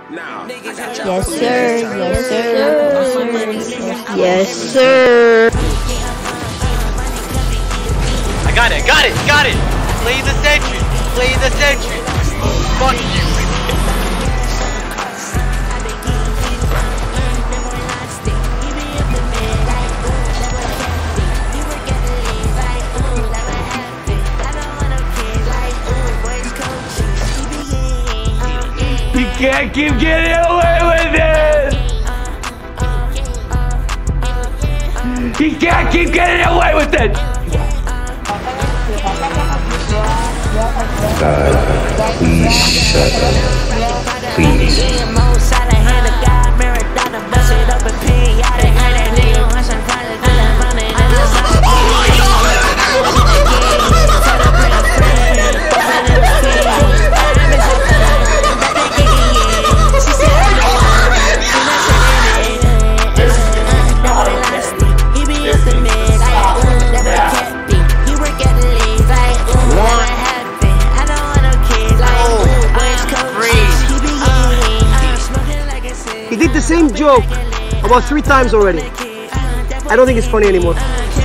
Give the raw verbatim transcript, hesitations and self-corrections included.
Yes, sir. Yes, sir. Yes, sir. I got it, got it, got it! Play the sentry, play the sentry. Fuck you. You can't keep getting away with it! You can't keep getting away with it! God, please shut up. Please. He did the same joke about three times already. I don't think it's funny anymore.